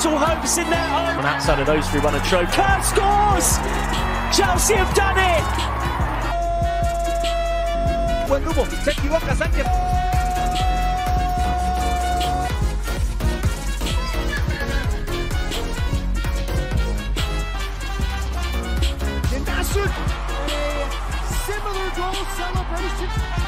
little hopes in their own. And outside of those three, run a trophy. Kurt scores! Chelsea have done it! Buen grupo, se equivoca Sánchez. Similar goal celebration.